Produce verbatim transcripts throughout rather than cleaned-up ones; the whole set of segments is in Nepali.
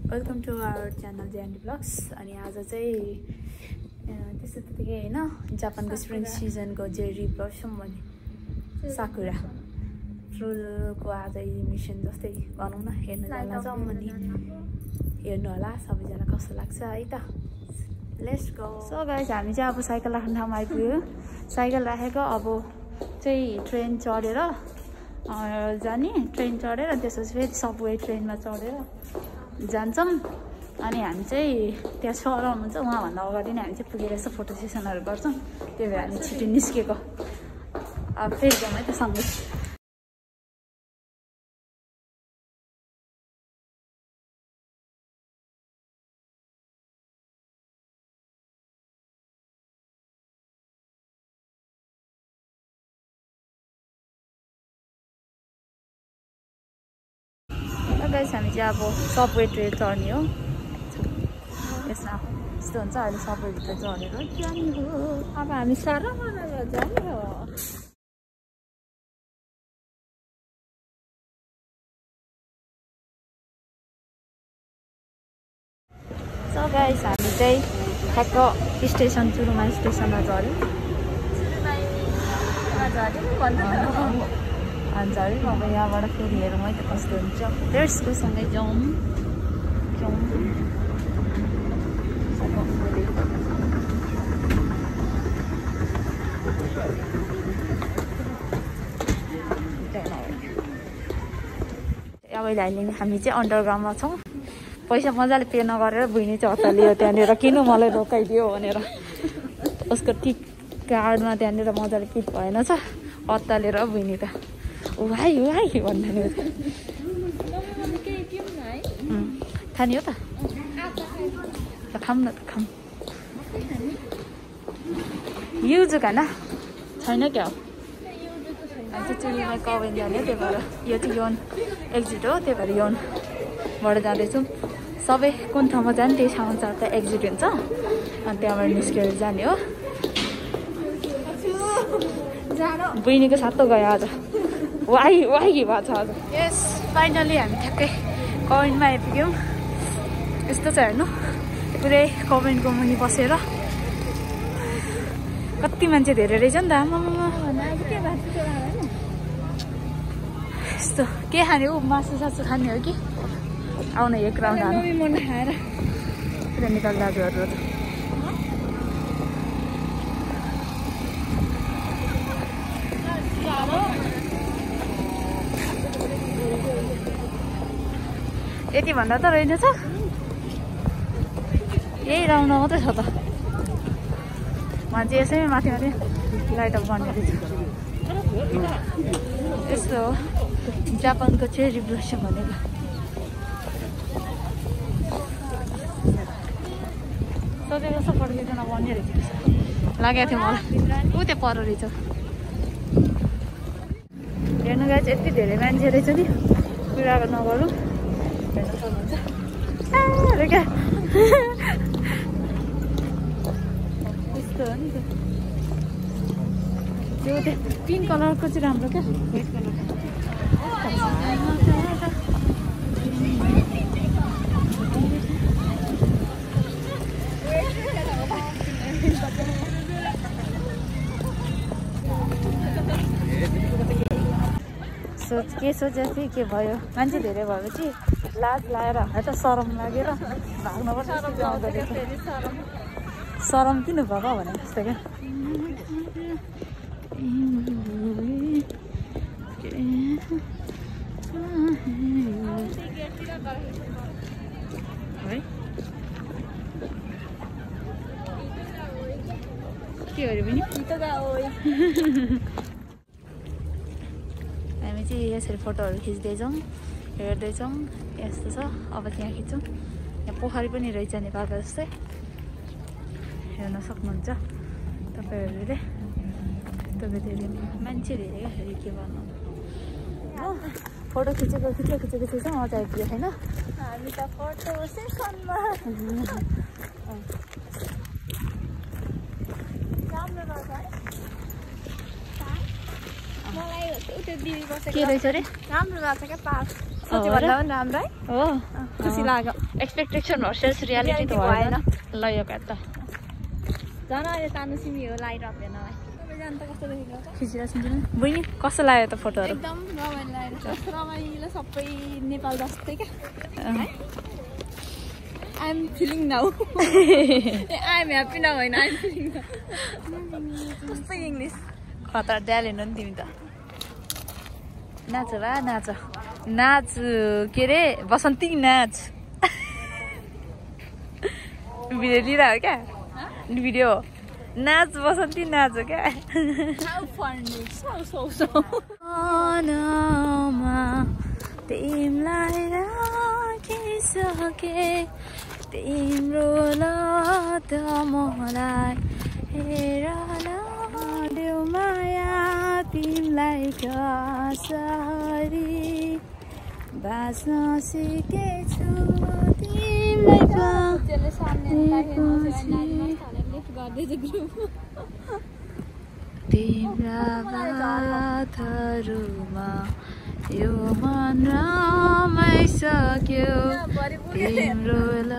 Welcome to our channel J and D Vlogs. अनि आज चाहिँ त्यस्तो त्यतिकै हैन जापानको स्प्रिङ सिजनको जेरी ब्लसम भन्ने साकुरा फुलको आज मिसन जस्तै भनौं न हेर्न जान जाऊँ अनि हेर्नु होला सबैजना कस्तो लाग्छ है त लेट्स गो सो गाइस हामी चाहिँ अब साइकल राख्ने ठाउँमा आइपुग्यो साइकल राखेको अब चाहिँ ट्रेन चढेर जाने ट्रेन चढेर त्यसपछि फेरि सबवे ट्रेनमा चढेर जान्छौँ अनि हामी चाहिँ त्यहाँ सर आउनुहुन्छ उहाँभन्दा अगाडि नै हामी चाहिँ पुगेर यसो फोटो सेसनहरू गर्छौँ त्यही भएर हामी छिटो निस्केको अब फेरि जाउँ है त सँगै गाइस हामी चाहिँ अब सबवे ट्रेन चढ्ने हो यसमा यस्तो हुन्छ अहिले सबवे भित्र चढेर जाने हो अब हामी साह्रो मनाएर जाने हो सो गाइस हामी चाहिँ ठ्याक्क स्टेसन चुरुमा स्टेसनमा झऱ्यौँ अन्त है अब यहाँबाट फेरि हेरौँ है त कस्तो हुन्छ लेट्सको सँगै जाउँ जाउँ अब अहिले हामी चाहिँ अन्डरग्राउन्डमा छौँ पैसा मजाले पे नगरेर बुझ्ने चाहिँ हतालियो त्यहाँनिर किन मलाई रोकाइदियो भनेर उसको टिक कार्डमा त्यहाँनिर मजाले पिट भएन छ हतालेर बुझ्ने त वाइ वाइ भन्दा नि खाने हो त खाऊँ न त खाऊँ युजु खाना छैन क्या हो हामी चाहिँ चुलीमा कवेन जाने त्यही भएर यो चाहिँ योन एक्जिट हो त्यही भएर योनबाट जाँदैछौँ सबै कुन ठाउँमा जाने त्यही ठाउँमा त एक्जिट हुन्छ अनि त्यहाँबाट निस्केर जाने हो बहिनीको सातो गयो आज वाइ वाइ भएको छ आज यस फाइनली हामी ठ्याक्कै कमेन्टमा आइपुग्यौँ यस्तो छ हेर्नु पुरै कमेन्टको मुनि बसेर कति मान्छे धेरै रहेछ नि त आमामा यस्तो के खाने हो मासु सासु खाने हो कि आउन एक राउन्ड हाल्नु खाएर पुरा निकाल दाजुहरू त यति भन्दा त रहेनछ यही राउन्ड मात्रै छ त मान्छे यसैमै माथि माथि लाइट अफ गर्ने रहेछ यस्तो हो जापानको चेरी ब्लसम भनेको सोधेको छ पड्केजना भन्ने रहेछ लागेको थियो मलाई ऊ त्यो पर रहेछ हेर्नु गए चाहिँ यति धेरै मान्छे रहेछ नि कुरा नगरौँ हेर्न सक्नुहुन्छ अरे क्या यस्तो हो नि त त्यो त्यो पिङ्क कलरको चाहिँ राम्रो क्या व्हाइट कलर सोच के सोचेको थिएँ के भयो मान्छे धेरै भएपछि लाज लागेर है त सरम लागेर भाग्नुपर्छ आउँदो रहेछ सरम किन भएको भने जस्तो क्या है के अरे पनि हामी चाहिँ यसरी फोटोहरू खिच्दैछौँ हेर्दैछौँ यस्तो छ अब त्यहाँ खिच्छौँ यहाँ पोखरी पनि रहेछ नेपालको जस्तै हेर्न सक्नुहुन्छ तपाईँहरूले तपाईँले मान्छे धेरै क्या फेरि के भन्नु हो फोटो खिचेको खिचेको खिचेको खिचेको मजा आइपुग्यो होइन हामी त फोटो सेसनमा राम्रो रहेछ है के रहेछ अरे राम्रो लाग्छ क्या पार्क सच्ची भन्दा पनि राम्रो है हो खुसी लाग्यो एक्सपेक्टेसन भर्सेस रियालिटी त भएन ल यो काट त झन् अहिले तानु सिमी हो लाइरहेको थिएन सबैजना त कस्तो देखेको त खिचिरहेको छ बहिनी कस्तो लाग्यो त फोटोहरू एकदम रमाइलो लागेको छ रमाइलो सबै नेपाल जस्तै क्या I am feeling now I am happy now होइन आई एम फिलिङ नाउ कस्तो इङ्ग्लिस खतरा ड्यालेन नि तिमी त नाच बा नाच नाच के अरे बसन्ती नाच भिडियो लिइरह्यो क्या भिडियो नाच बसन्ती नाच हो क्या तिमीलाई राखिसके तिम्रो ल त मलाई हेर देऊ माया तिमीलाई कसरी बाँच्न सिकेछु तिम्रा बातहरूमा यो मन रमाइसक्यो तिम्रो ल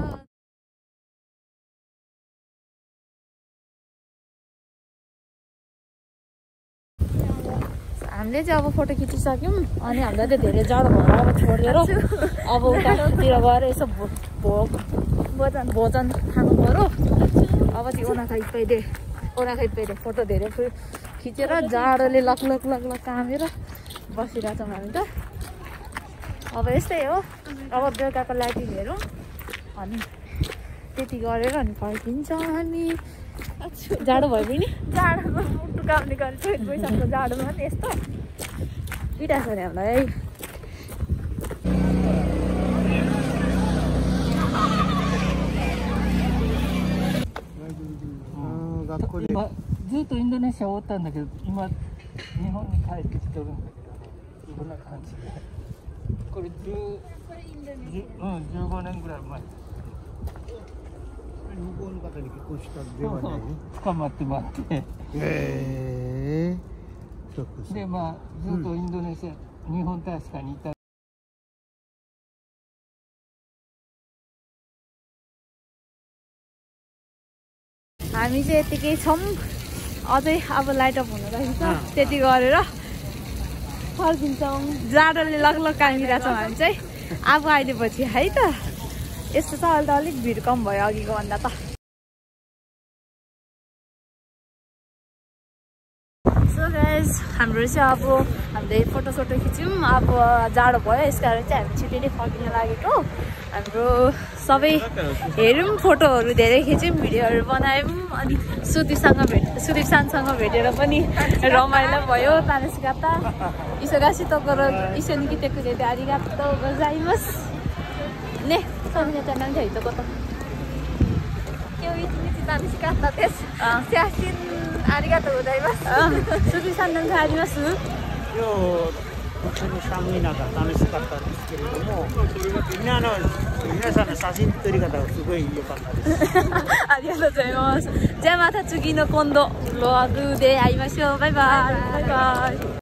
हामीले चाहिँ अब फोटो खिचिसक्यौँ अनि हामीलाई चाहिँ धेरै जाडो भएर अब छोडिदिएर अब उतातिर गएर यसो भोग भोजन भोजन खानु पऱ्यो अब चाहिँ ओना खाइ पहिले ओना खाइ पहिले फोटो धेरै खिचेर जाडोले लक लक लक लक कामेर बसिरहेछौँ हामी त अब यस्तै हो अब बेलुकाको लाइटिङ हेरौँ अनि त्यति गरेर अनि फर्किन्छौँ हामी जाडो भयो पनि जाडोमा मुटु काम्ने गर्छ गइसक्यो जाडोमा पनि यस्तो पिटाएको छ नि हामीलाई ずっとインドネシア終わったんだけど今日本に帰ってきてるんだけどこんな感じでこれじゅう、うん、じゅうごねんぐらい前向こうの方に結婚したんではない捕まって待ってへえでまあずっとインドネシア、うん、日本大使館にいた हामी चाहिँ यतिकै छौँ अझै अब लाइट अप हुनु रहेछ त्यति गरेर फर्किन्छौँ जाडोले लगलग कामिरहेछौँ हामी चाहिँ अब आइदिएपछि है त यस्तो छ अहिले त अलिक भिड कम भयो अघिको भन्दा त सो गाइज हाम्रो चाहिँ अब हामीले फोटो सोटो खिच्यौँ अब जाडो भयो यस कारण चाहिँ हामी छिटै नै फर्किन लागेको हाम्रो सबै हेऱ्यौँ फोटोहरू धेरै खिच्यौँ भिडियोहरू बनायौँ अनि सुदीपसँग भेट सुदीपसानसँग भेटेर पनि रमाइलो भयो तानसिगाता इसोगासी तोकोरो इसोनिकी तेकुरेते आरिगातो गोजाइमास ने Sabinaちゃん何がいいとこと今日一日楽しかったです写真ありがとうございます鈴木さん何かあります今日本当に寒い中楽しかったんですけれども皆の皆さんの写真撮り方がすごい良かったですありがとうございますじゃあまた次の今度ブログで会いましょうバイバイバイバイ